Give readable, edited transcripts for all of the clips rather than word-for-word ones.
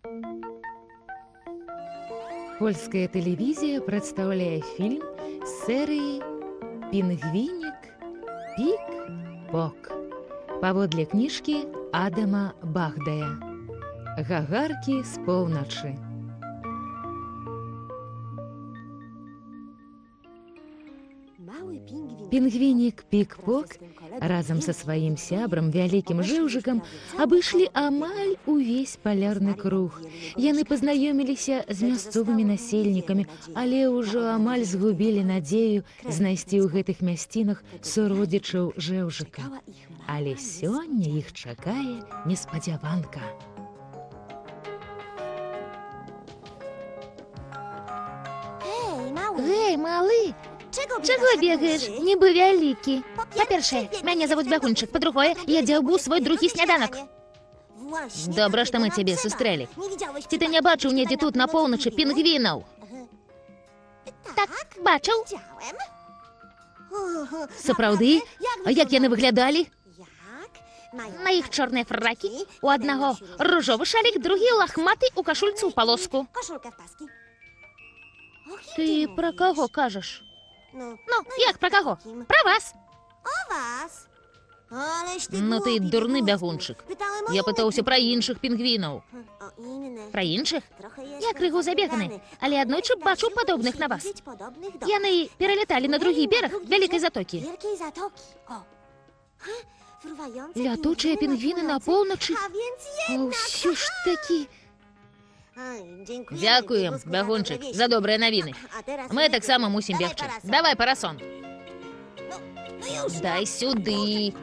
Польская тэлевізія прадстаўляе фільм з серыі «Пінгвінік Пік-Пок» паводле кніжкі Адама Багдая «Гагаркі з поўначы». Пінгвінік Пік-Пок разам са сваім сябрам, вялікім жэўжыкам, абышлі амаль увесь палярны круг. Яны пазнаёміліся з мясцовымі насельнікамі, але ўжо амаль згубілі надзею знайсці ў гэтых мясцінах суродзічаў жэўжыка. Але сёння іх чакае неспадзяванка. Гэй, малы! Чаго бегаеш, нібы вялікі? Па-першае, мяне завуць Бягунчык, па-другое, я дзяўбу свой другі сняданак. Добра, што мы цябе сустрэлі. Ці ты не бачыў недзе тут на поўначы пінгвінаў? Так, бачыў. Сапраўды? А як яны выглядалі? На іх чорныя фракі. У аднаго ружовы шалік, другі лахматы у кашульцы ў палоску. Ты пра каго кажаш? Ну, як пра каго? Пра вас. Ну ты дурны Бягунчык. Я пытаўся пра іншых пінгвінаў. Пра іншых? Я крыху забеганы, але аднойчы бачыў падобных на вас. Яны пераляталі на другі бераг вялікай затокі. Лятучыя пінгвіны на поўначы? А ўсё ж такі... Дзякуем, Бягунчык, за добрыя навіны. Мы таксама мусім бегчы. Давай парасон. Дай сюды.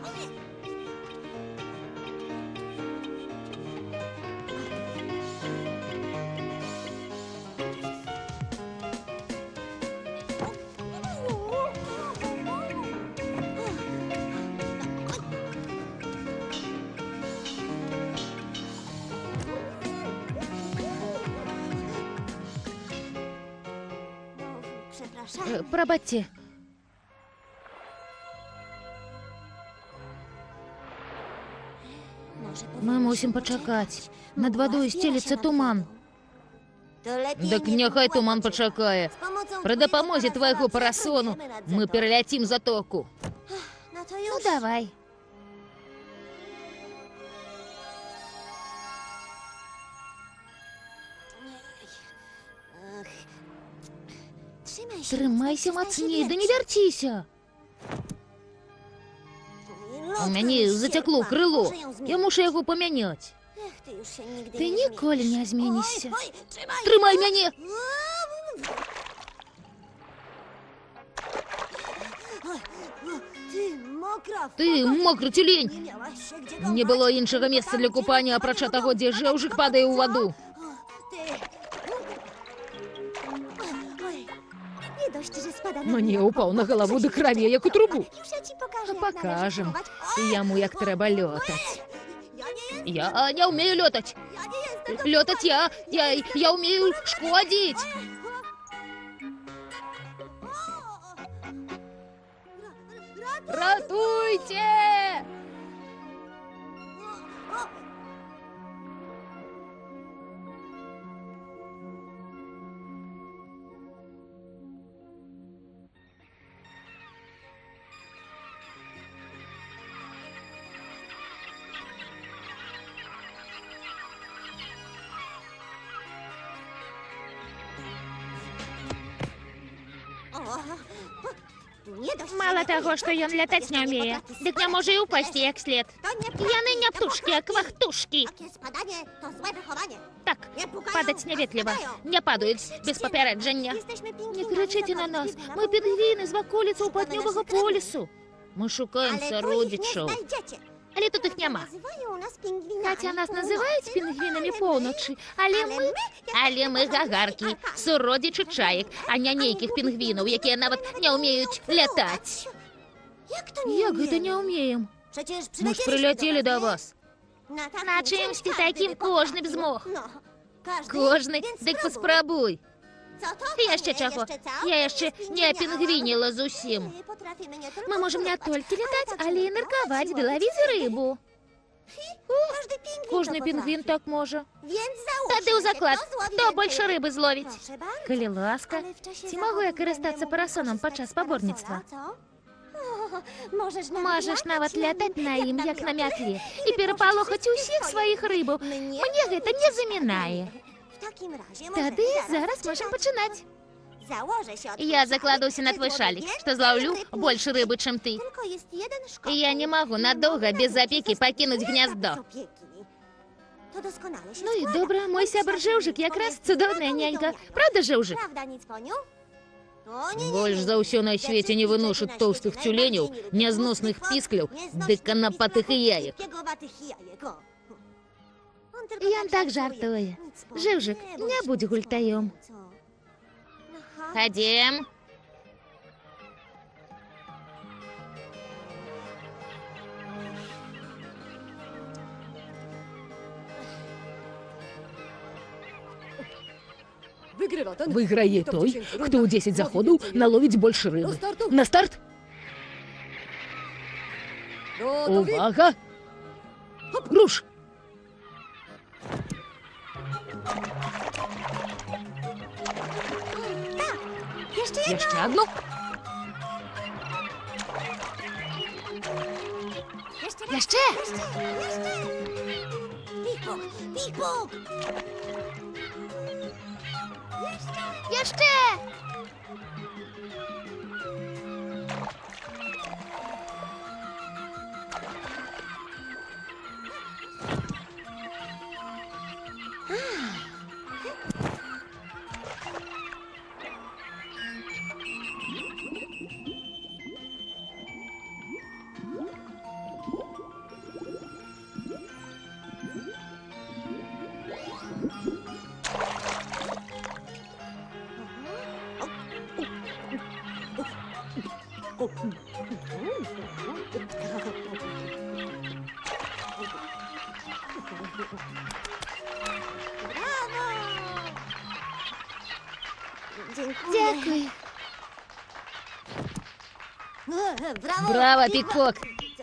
Прабачце. Мы мусім пачакаць. Над вадой сцелецца туман. Дык няхай туман пачакае. Пры дапамозе твайго парасону мы пераляцім затоку. Ну, давай. Трымайся мацней, да не вярціся. У мяне зацякло крыло. Я мушу яго памяняць. Ты ніколі не зменішся. Трымай мяне! Ты мокры цюлень! Не было іншага месца для купання, апрача таго, дзе жэўжык падае ў ваду. Мне ўпаў на галаву да крыве, як у трубу. Пакажам яму, як трэба лётаць. Я не ўмею лётаць. Лётаць я ўмею шкодзіць. Ратуйце! Мало таго, што ён лятаць не ўмее, дык не можа і ўпасці як след. Яны не птушкі, а квахтушкі. Так, падаць няветліва. Не падаюць без папярэджання. Не крычыце на нас. Мы пінгвіны з ваколіцаў паўднёвага полюсу. Мы шукаем сародзічаў. Але тут іх няма. Хаця нас называюць пінгвінамі поўначы, але мы гагаркі, суродзічы чаек, а не нейкіх пінгвінаў, якія нават не ўмеюць лятаць. Як гэта не ўмеем? Мы ж прыляцелі да вас. На чымсьці такім кожны б змог. Кожны? Дык паспрабуй. Яшчэ чаго? Я яшчэ не апінгвініла зусім. Мы можам не толькі лятаць, але і наркаваць ды лавіць рыбу. Кожны пінгвін так можа. Тады ў заклад, хто больше рыбы зловіць? Калі ласка, ці магу я карыстацца парасонам падчас спаборніцтва? Можаш нават лятаць на ім, як на мятле, і перапалохаць усіх сваіх рыбаў. Мне гэта не замінае. Тады зараз можам пачынаць. Я закладуся на твой шалік, што злаўлю больше рыбы, чым ты. І я не магу надоўга без апекі пакінуць гняздо. Ну і добра, мой сябар Жэўжык якраз цудоўная нянька. Правда, Жэўжык? Больш за ўсё на свеце не выношыць тоўстых цюленяў, нязносных піскляў, ды канапатых яек. Ён так жартуе. Жэўжык, не будзь гультаём. Хадзем. Выйграе той, хто ў 10 заходаў наловіць больш рыбы. На старт! Увага! Руш! Яшчэ адну. Яшчэ! Яшчэ! Дякую. Браво, Пік-Пок!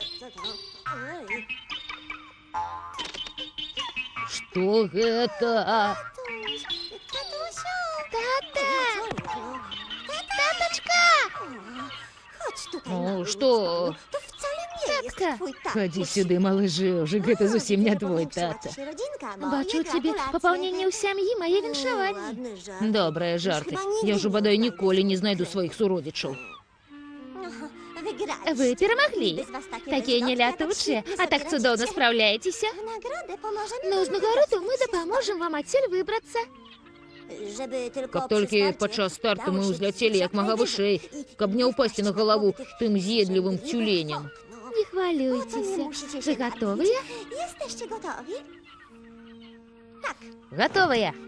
Што гэта? Ну, што? Татка! Хадзі сюды, малы Жэўжык, гэта зусім не твой тата. Бачу ў цябе папаўненне ў сям'і мае віншаванні. Добрыя жарты. Я ж бадай ніколі не знайду сваіх суродзічаў. Вы перамаглі. Такія нелятучыя, а так цудоўна спраўляецеся. На ўзнагароду мы дапаможам вам адсюль выбрацца. Каб толькі падчас старту мы ўзляцелі як мага вышэй, каб не ўпасці на галаву тым з'едлівым цюленям. Не хвалюйцеся. Вы гатовыя? Гатовыя!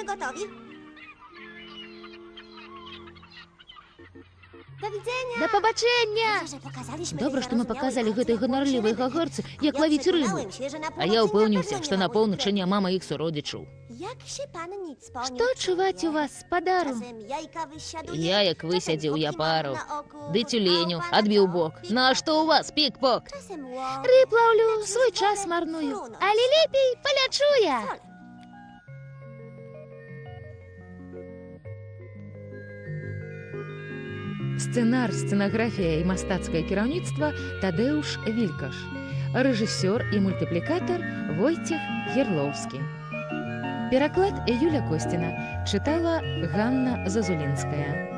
Да пабачэння! Добра, што мы паказалі гэтай ганарлівай гагарцы, як лавіць рыбу. А я ўпэўніўся, што на поўначы няма маіх суродзічаў. Што чуваць у вас, спадару? Яек высядзіў я пару. Ды цюленю адбіў бок. Ну а што ў вас, Пік-Пок? Рыб лаўлю, свой час марную. Але лепей палячу я. Сцэнар, сцэнаграфія і мастацкае кіраўніцтва Тадэуш Вількаш. Рэжысёр і мультыплікатар Войцех Герлоўскі. Пераклад Юля Косціна. Чытала Ганна Зазулінская.